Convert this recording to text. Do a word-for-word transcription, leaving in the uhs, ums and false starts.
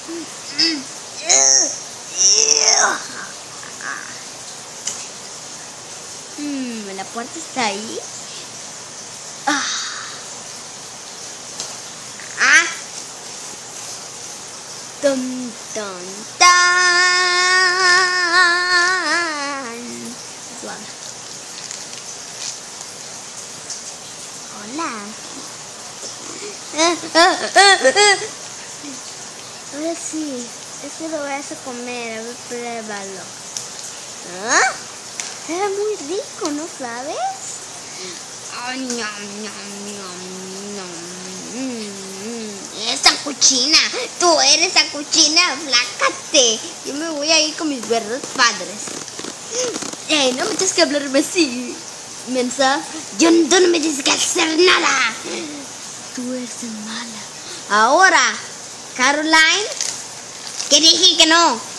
Hmm, la puerta está ahí. Ah. Ah. Tum, tum, tan. Suave. Hola. Ahora sí, esto lo vas a comer, a ver, pruébalo. ¿Ah? Era muy rico, ¿no sabes? Oh, ñam, ñam, ñam, ñam. Mm, esa cochina, tú eres esa cochina, flácate. Yo me voy a ir con mis verdes padres. Ey, no me tienes que hablarme así, mensa. Yo tú no me tienes que hacer nada. Tú eres mala. Ahora, Caroline, que dije que no.